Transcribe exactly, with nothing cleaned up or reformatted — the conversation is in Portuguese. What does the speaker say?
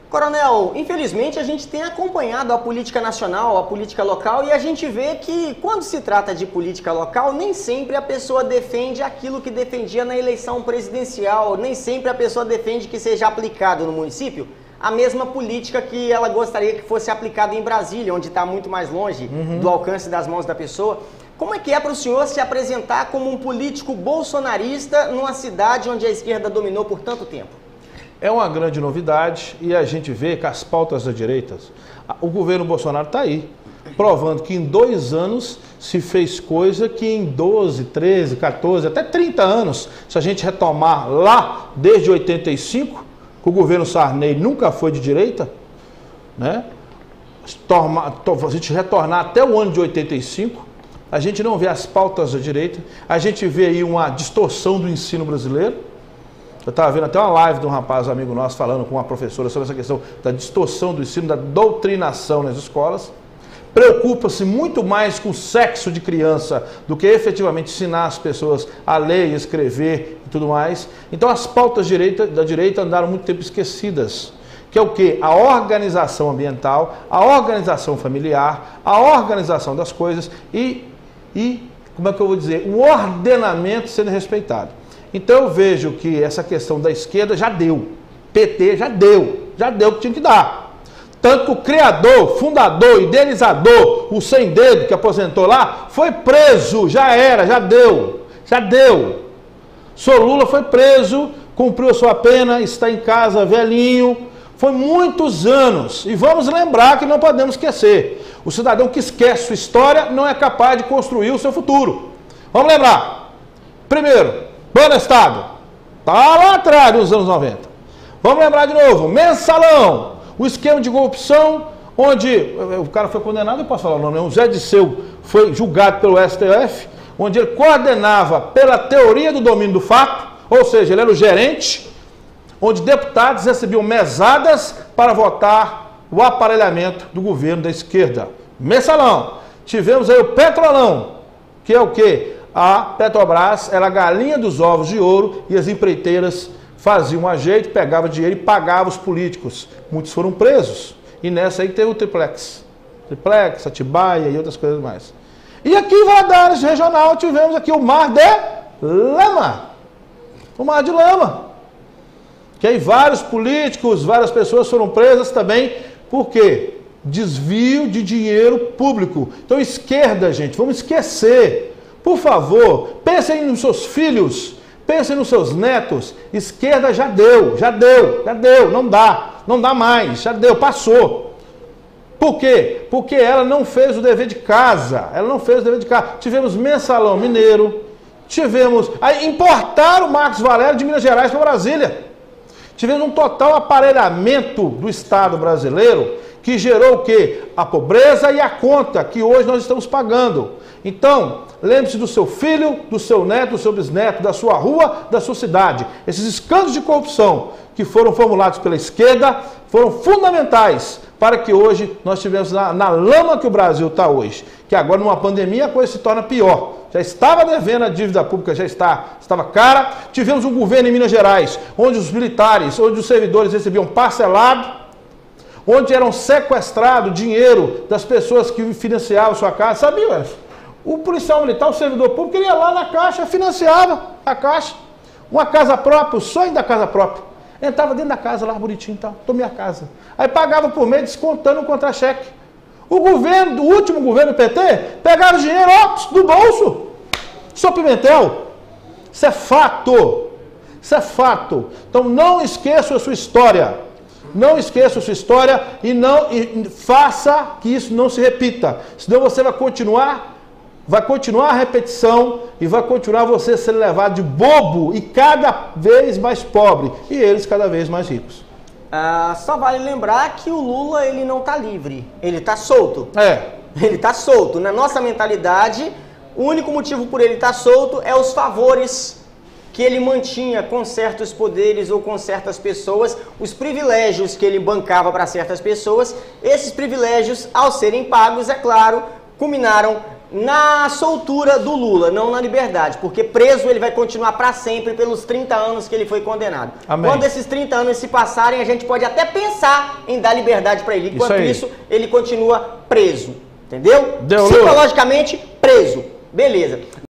Coronel, infelizmente a gente tem acompanhado a política nacional, a política local, e a gente vê que quando se trata de política local, nem sempre a pessoa defende aquilo que defendia na eleição presidencial, nem sempre a pessoa defende que seja aplicado no município a mesma política que ela gostaria que fosse aplicada em Brasília, onde está muito mais longe uhum. do alcance das mãos da pessoa. Como é que é para o senhor se apresentar como um político bolsonarista numa cidade onde a esquerda dominou por tanto tempo? É uma grande novidade e a gente vê que as pautas da direita, o governo Bolsonaro está aí, provando que em dois anos se fez coisa que em doze, treze, quatorze, até trinta anos, se a gente retomar lá desde oitenta e cinco, que o governo Sarney nunca foi de direita, né? A gente retornar até o ano de oitenta e cinco, a gente não vê as pautas da direita, a gente vê aí uma distorção do ensino brasileiro. Eu estava vendo até uma live de um rapaz, um amigo nosso, falando com uma professora sobre essa questão da distorção do ensino, da doutrinação nas escolas. Preocupa-se muito mais com o sexo de criança do que efetivamente ensinar as pessoas a ler e escrever e tudo mais. Então as pautas direita, da direita andaram muito tempo esquecidas. Que é o quê? A organização ambiental, a organização familiar, a organização das coisas e, e como é que eu vou dizer, o ordenamento sendo respeitado. Então eu vejo que essa questão da esquerda já deu. P T já deu, já deu o que tinha que dar. Tanto que o criador, fundador, idealizador, o sem dedo que aposentou lá, foi preso, já era, já deu, já deu. Sr. Lula foi preso, cumpriu a sua pena, está em casa velhinho, foi muitos anos. E vamos lembrar que não podemos esquecer, o cidadão que esquece sua história não é capaz de construir o seu futuro. Vamos lembrar, primeiro, Plano Estado, está lá atrás dos anos noventa. Vamos lembrar de novo, Mensalão. O esquema de corrupção, onde o cara foi condenado, eu posso falar o nome, o Zé Disseu foi julgado pelo S T F, onde ele coordenava pela teoria do domínio do fato, ou seja, ele era o gerente, onde deputados recebiam mesadas para votar o aparelhamento do governo da esquerda. Mensalão. Tivemos aí o Petrolão, que é o quê? A Petrobras era a galinha dos ovos de ouro e as empreiteiras faziam um ajeito, pegava dinheiro e pagava os políticos. Muitos foram presos. E nessa aí teve o Triplex. Triplex, Atibaia e outras coisas mais. E aqui em Valadares Regional tivemos aqui o Mar de Lama. O Mar de Lama. Que aí vários políticos, várias pessoas foram presas também. Por quê? Desvio de dinheiro público. Então esquerda, gente, vamos esquecer. Por favor, pensem nos seus filhos. Pensem nos seus netos, esquerda já deu, já deu, já deu, não dá, não dá mais, já deu, passou. Por quê? Porque ela não fez o dever de casa, ela não fez o dever de casa. Tivemos Mensalão Mineiro, tivemos, aí importaram o Marcos Valério de Minas Gerais para Brasília. Tivemos um total aparelhamento do Estado brasileiro que gerou o quê? A pobreza e a conta que hoje nós estamos pagando. Então, lembre-se do seu filho, do seu neto, do seu bisneto, da sua rua, da sua cidade. Esses escândalos de corrupção que foram formulados pela esquerda foram fundamentais para que hoje nós tivemos na, na lama que o Brasil está hoje. Que agora, numa pandemia, a coisa se torna pior. Já estava devendo, a dívida pública já está, estava cara. Tivemos um governo em Minas Gerais, onde os militares, onde os servidores recebiam parcelado, onde eram sequestrados dinheiro das pessoas que financiavam sua casa. Sabia, Wilson? O policial militar, o servidor público, ele ia lá na caixa, financiava a caixa. Uma casa própria, o sonho da casa própria. Entrava dentro da casa lá, bonitinho e tal, tomei a casa. Aí pagava por mês, descontando um contra-cheque. O governo, do último governo do P T, pegava o dinheiro ó, do bolso. Só Pimentel. Isso é fato. Isso é fato. Então não esqueça a sua história. Não esqueça a sua história e não e faça que isso não se repita. Senão você vai continuar... Vai continuar a repetição e vai continuar você sendo levado de bobo e cada vez mais pobre. E eles cada vez mais ricos. Ah, só vale lembrar que o Lula ele não está livre, ele está solto. É. Ele está solto. Na nossa mentalidade, o único motivo por ele estar solto é os favores que ele mantinha com certos poderes ou com certas pessoas, os privilégios que ele bancava para certas pessoas. Esses privilégios, ao serem pagos, é claro, culminaram na soltura do Lula, não na liberdade, porque preso ele vai continuar para sempre pelos trinta anos que ele foi condenado. Amém. Quando esses trinta anos se passarem, a gente pode até pensar em dar liberdade para ele. Enquanto isso, isso, ele continua preso, entendeu? Deu, Psicologicamente preso. Beleza.